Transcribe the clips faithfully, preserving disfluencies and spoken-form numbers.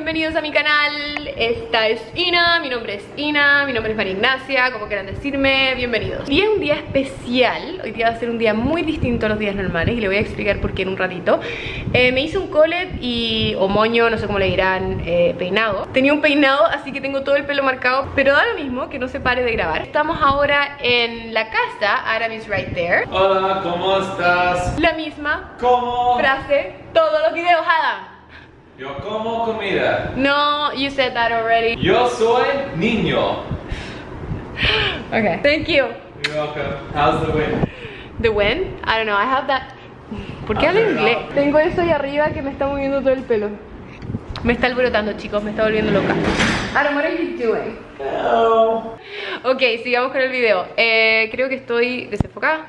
bienvenidos a mi canal. Esta es Ina, mi nombre es Ina, mi nombre es María Ignacia, como quieran decirme, bienvenidos. Hoy es un día especial, hoy día va a ser un día muy distinto a los días normales y le voy a explicar por qué en un ratito. eh, Me hice un colet y, o moño, no sé cómo le dirán, eh, peinado. Tenía un peinado, así que tengo todo el pelo marcado, pero da lo mismo que no se pare de grabar. Estamos ahora en la casa, Adam is right there. Hola, ¿cómo estás? La misma ¿Cómo? frase, todos los videos, Adam. Yo como comida. No, you said that already. Yo soy niño. Okay, thank you. You're welcome. How's the wind? The wind? I don't know, I have that. ¿Por qué Ah, hablo pero inglés? no. Tengo eso ahí arriba que me está moviendo todo el pelo. Me está alborotando, chicos, me está volviendo loca. Adam, what are you doing? Hello. Ok, sigamos con el video. eh, Creo que estoy desenfocada.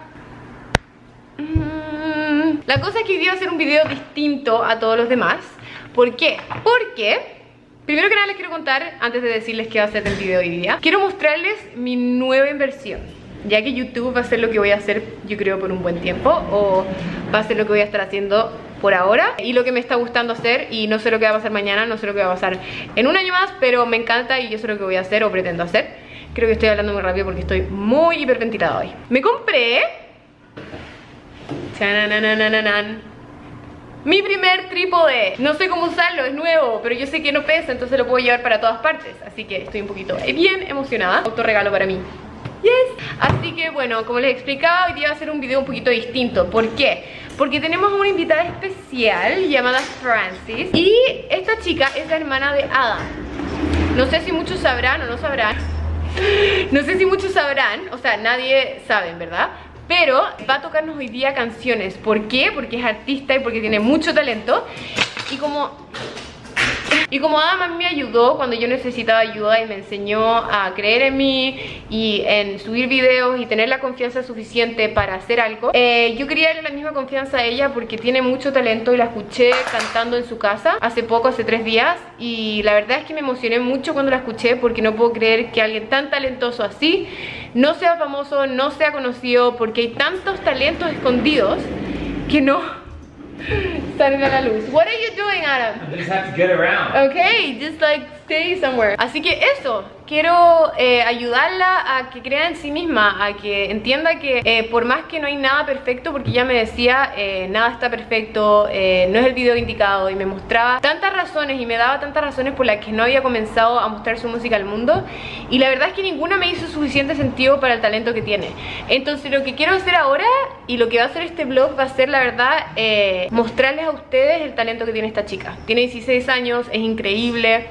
Mm, La cosa es que hoy día va a ser un video distinto a todos los demás. ¿Por qué? Porque primero que nada les quiero contar, antes de decirles qué va a ser el video hoy día, quiero mostrarles mi nueva inversión, ya que YouTube va a ser lo que voy a hacer, yo creo, por un buen tiempo, o va a ser lo que voy a estar haciendo por ahora, y lo que me está gustando hacer, y no sé lo que va a pasar mañana, no sé lo que va a pasar en un año más, pero me encanta y yo sé lo que voy a hacer o pretendo hacer. Creo que estoy hablando muy rápido porque estoy muy hiperventilada hoy. Me compré ¡Chanananananan! mi primer trípode. No sé cómo usarlo, es nuevo, pero yo sé que no pesa, entonces lo puedo llevar para todas partes. Así que estoy un poquito bien emocionada. Autorregalo para mí. Yes. Así que bueno, como les explicaba, hoy día va a ser un video un poquito distinto. ¿Por qué? Porque tenemos una invitada especial llamada Francis. Y esta chica es la hermana de Adam. No sé si muchos sabrán o no sabrán. No sé si muchos sabrán, o sea, nadie sabe, ¿verdad? Pero va a tocarnos hoy día canciones. ¿Por qué? Porque es artista y porque tiene mucho talento. Y como... Y como Adam a mí me ayudó cuando yo necesitaba ayuda y me enseñó a creer en mí y en subir videos y tener la confianza suficiente para hacer algo, eh, yo quería darle la misma confianza a ella porque tiene mucho talento y la escuché cantando en su casa hace poco, hace tres días, y la verdad es que me emocioné mucho cuando la escuché porque no puedo creer que alguien tan talentoso así no sea famoso, no sea conocido, porque hay tantos talentos escondidos que no salen a la luz. What are you doing, Adam? I just have to get around. Okay, just like stay somewhere. Así que eso, quiero eh, ayudarla a que crea en sí misma, a que entienda que eh, por más que no hay nada perfecto, porque ella me decía, eh, nada está perfecto, eh, no es el video indicado, y me mostraba tantas razones y me daba tantas razones por las que no había comenzado a mostrar su música al mundo, y la verdad es que ninguna me hizo suficiente sentido para el talento que tiene. Entonces lo que quiero hacer ahora, y lo que va a hacer este vlog, va a ser la verdad eh, mostrarles a ustedes el talento que tiene esta chica. Tiene dieciséis años, es increíble.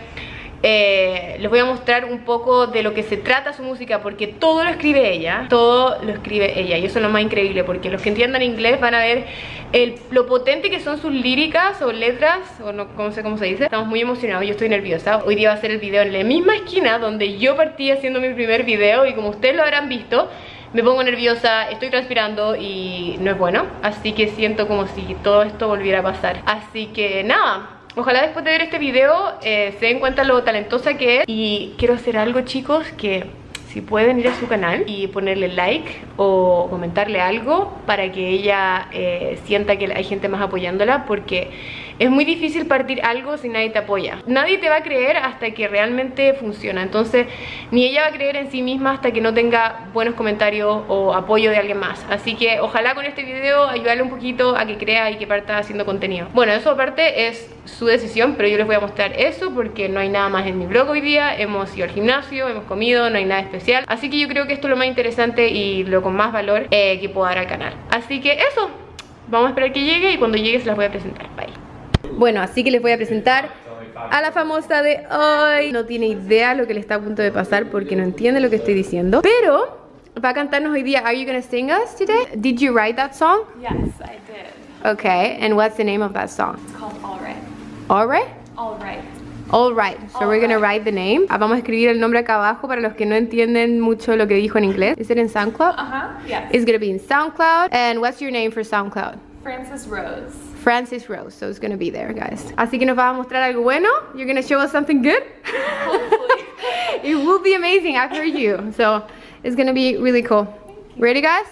Eh, les voy a mostrar un poco de lo que se trata su música, porque todo lo escribe ella, todo lo escribe ella, y eso es lo más increíble, porque los que entiendan inglés van a ver el, lo potente que son sus líricas o letras, o no, no sé cómo se dice. Estamos muy emocionados, yo estoy nerviosa. Hoy día va a ser el video en la misma esquina donde yo partí haciendo mi primer video, y como ustedes lo habrán visto, me pongo nerviosa, estoy transpirando y no es bueno, así que siento como si todo esto volviera a pasar. Así que nada, ojalá después de ver este video eh, se den cuenta lo talentosa que es. Y quiero hacer algo, chicos, que si pueden ir a su canal y ponerle like o comentarle algo para que ella eh, sienta que hay gente más apoyándola, porque es muy difícil partir algo si nadie te apoya. Nadie te va a creer hasta que realmente funciona. Entonces ni ella va a creer en sí misma hasta que no tenga buenos comentarios o apoyo de alguien más. Así que ojalá con este video ayudarle un poquito a que crea y que parta haciendo contenido. Bueno, eso aparte es su decisión, pero yo les voy a mostrar eso porque no hay nada más en mi vlog hoy día. Hemos ido al gimnasio, hemos comido, no hay nada especial. Así que yo creo que esto es lo más interesante y lo con más valor eh, que puedo dar al canal. Así que eso, vamos a esperar que llegue y cuando llegue se las voy a presentar. Bye. Bueno, así que les voy a presentar a la famosa de hoy. No tiene idea lo que le está a punto de pasar porque no entiende lo que estoy diciendo, pero va a cantarnos hoy día. Are you gonna sing us today? Did you write that song? Yes, I did. Okay, and what's the name of that song? It's called All Right. All right? All Right. All right, so All we're gonna right. write the name. Ah, vamos a escribir el nombre acá abajo para los que no entienden mucho lo que dijo en inglés. Is it in SoundCloud? Uh-huh, yes. It's gonna be in SoundCloud. And what's your name for SoundCloud? Francis Rose. Francis Rose, so it's gonna be there, guys. Así que nos va a mostrar algo bueno. You're gonna show us something good. Hopefully. It will be amazing, I've heard you. So it's gonna be really cool. Ready, guys?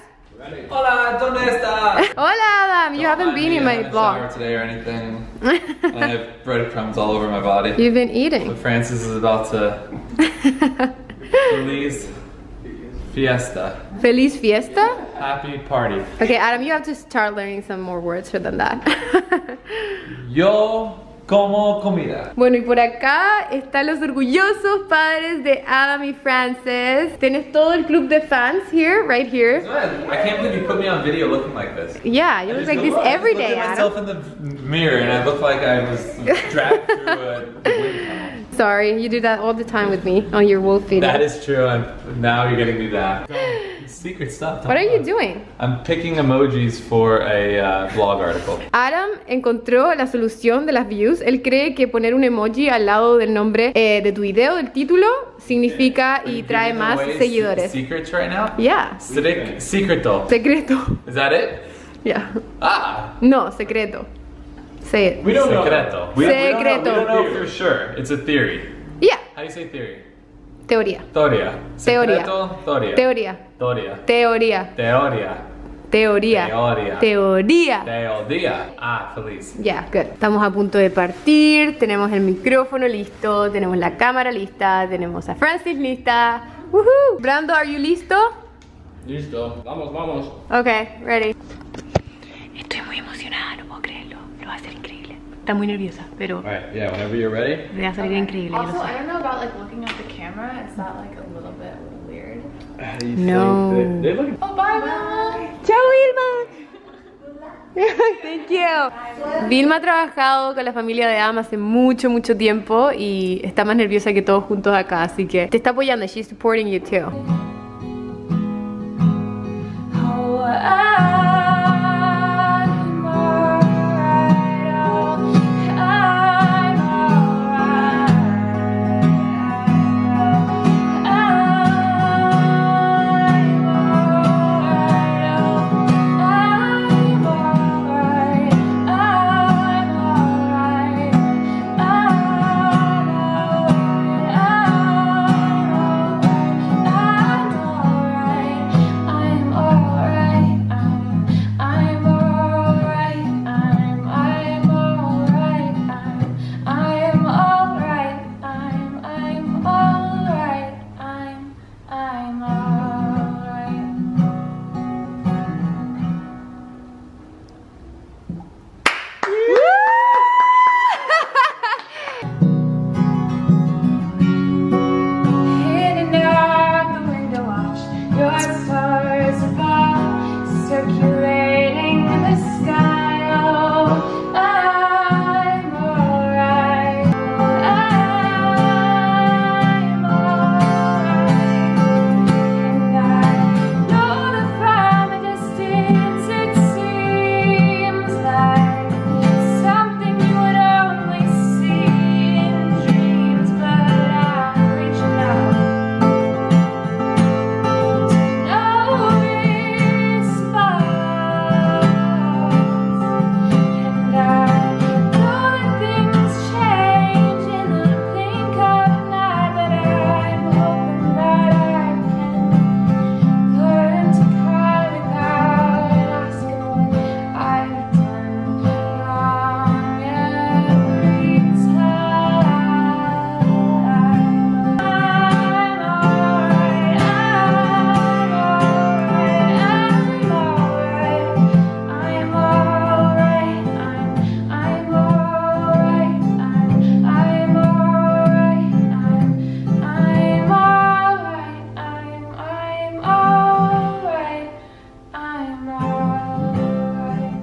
Hola, ¿dónde está? Hola, Adam. You haven't been in my vlog. Today or anything. I have breadcrumbs all over my body. You've been eating. So Francis is about to. Feliz fiesta. Feliz fiesta? Happy party. Okay, Adam, you have to start learning some more words for than that. Yo como comida. Bueno, y por acá están los orgullosos padres de Adam y Francis. Tienes todo el club de fans here, right here. I can't believe you put me on video looking like this. Yeah, you look like this every day, I look at Adam. myself in the mirror and I look like I was dragged through a wind tunnel. Sorry, you do that all the time with me on your wolf video. That is true, and now you're getting me that. Secret stuff. What are you doing? I'm picking emojis for a uh, blog article. Adam encontró la solución de las views. Él cree que poner un emoji al lado del nombre eh, de tu video, del título, significa Are y you trae giving más away seguidores. Secrets right now? Yeah. Secret- Secreto. Secreto. Is that it? Yeah. Ah. No, secreto. Say it. We don't Secreto. know. We, Secreto. We don't know, we don't know for sure. It's a theory. Yeah. How do you say theory? Teoría. Teoría. Teoría. Secreto, teoría. Teoría. Teoría. Teoría. Teoría. Teoría. Teoría. Teoría. Teoría. Ah, feliz. Ya, good. Estamos a punto de partir. Tenemos el micrófono listo. Tenemos la cámara lista. Tenemos a Francis lista. Woohoo. Brando, are you listo? Listo. Vamos, vamos. Okay, ready. Estoy muy emocionada, no puedo creerlo. Lo va a hacer increíble. Está muy nerviosa, pero Alright, yeah, whenever you're ready. le va a salir increíble. yo lo Also, sé. I don't know about like looking at the camera. Is that like a little bit weird? No. They, they look. Oh, bye, Mama. ¡Chao, Vilma! Thank you. Vilma ha trabajado con la familia de Adam hace mucho, mucho tiempo y está más nerviosa que todos juntos acá, así que te está apoyando. She's supporting you too. Oh, I'm alright. Oh, I'm alright. I'm alright. I'm alright. I'm alright. I'm alright. I'm alright. I'm I'm alright. I'm I'm alright. I'm I'm alright. I'm I'm alright. Hidden out the window, watch your stars fall, circulating in the sky. Oh, I'm alright. I'm alright. And I know that from a distance it seems like something you would only see in dreams, but I'm reaching out. No response, and I know that things change in the blink of an eye, but I'm hoping that I can learn to cry without asking what I've done wrong every time. I'm alright. I'm alright. I'm alright. I'm I'm alright. I'm I'm alright. I'm I'm alright. I'm I'm alright. I'm alright.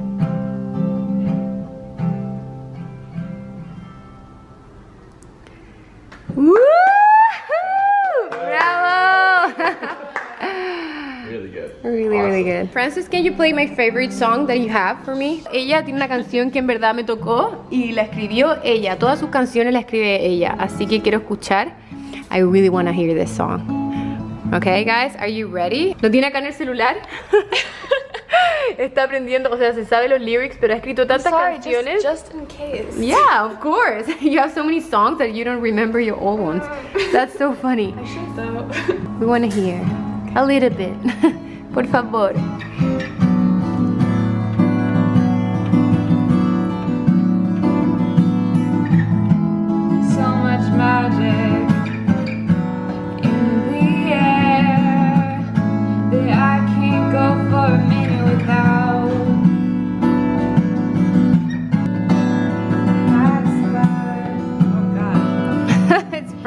Woo! Bravo! Really good. Really, really good. Francis, can you play my favorite song that you have for me? Ella tiene una canción que en verdad me tocó y la escribió ella. Todas sus canciones la escribe ella. Así que quiero escuchar. I really want to hear this song. Okay, guys, are you ready? ¿Lo tiene acá en el celular? Está aprendiendo, o sea, se sabe los lyrics, pero ha escrito tantas canciones. just in case. Yeah, of course. You have so many songs that you don't remember your old ones. That's so funny. I should though. We want to hear a little bit. Por favor.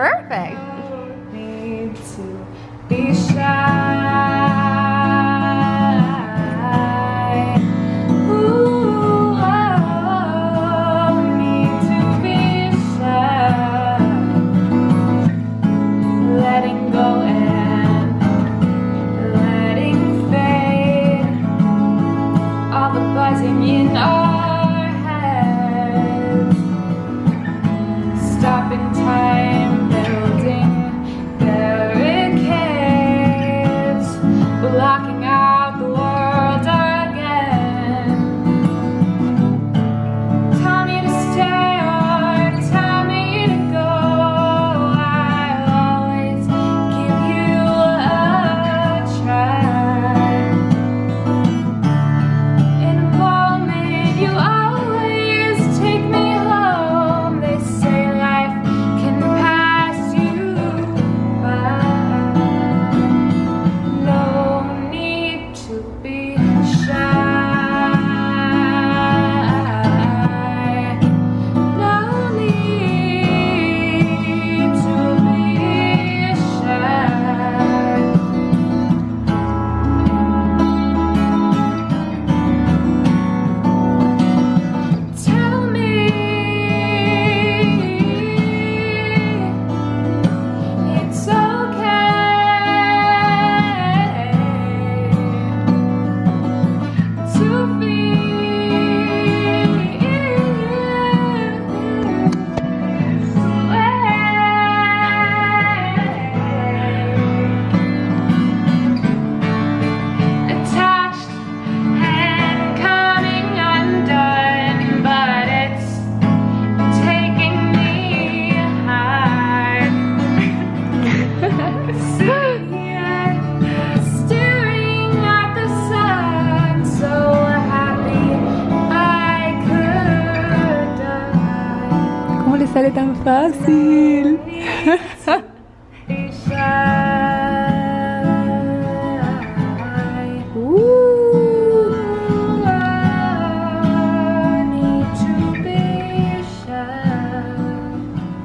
perfect. Need to be shy. Ooh, oh, need to be shy. Letting go and letting fade. All the buzzing in our heads. Stopping time, building barricades, blocking out the world again. Tell me to stay or tell me to go. I'll always give you a try. In a moment, you always take me home. They say life can pass you by. No need to be shy. No need to be shy. Tell me it's okay to feel attached and coming undone, but it's taking me high. Staring at the sun, so happy I could die. ¿Cómo le sale tan fácil? Be shy. Uh. I need to be shy.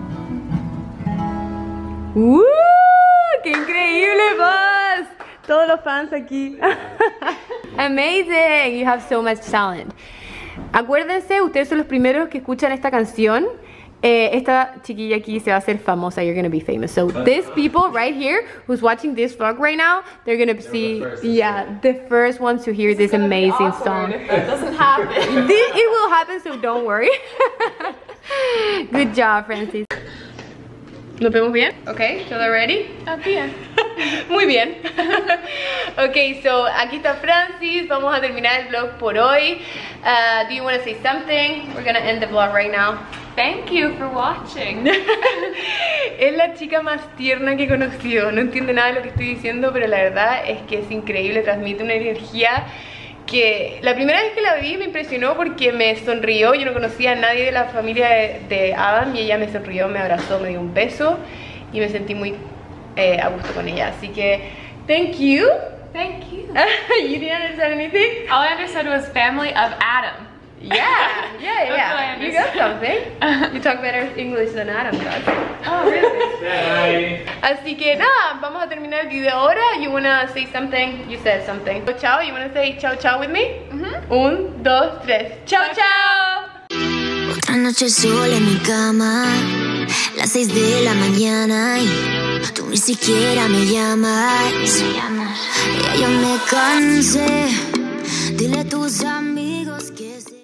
¡Uh! ¡Qué increíble, Buzz! Todos los fans aquí. Amazing! You have so much talent. Acuérdense, ustedes son los primeros que escuchan esta canción. Eh, esta chiquilla aquí se va a hacer famosa. You're gonna be famous. So these people right here who's watching this vlog right now, they're gonna see, yeah, the first ones to hear this amazing song. That doesn't happen. This- It will happen, so don't worry. Good job, Francis. ¿Nos vemos bien? Okay, so they're ready? Bien. Muy bien. Ok, so aquí está Francis. Vamos a terminar el vlog por hoy. Uh, do you want to say something? We're gonna end the vlog right now. Thank you for watching. Es la chica más tierna que he conocido. No entiende nada de lo que estoy diciendo, pero la verdad es que es increíble. Transmite una energía que la primera vez que la vi me impresionó porque me sonrió. Yo no conocía a nadie de la familia de, de Adam y ella me sonrió, me abrazó, me dio un beso y me sentí muy eh, a gusto con ella. Así que, thank you. Thank you. You didn't understand anything? All I understood was family of Adam. Yeah, yeah, That's yeah. what I You got understood. something. You talk better English than Adam does. Oh, really? Así que nada, vamos a terminar el video ahora. You wanna say something? You said something. So, chao, you wanna say chao chao with me? Mhm. Un, dos, tres. Chao chao. Otra noche sola en mi cama, las seis de la mañana y tú ni siquiera me llamas. Ya yo me cansé, dile a tus amigos.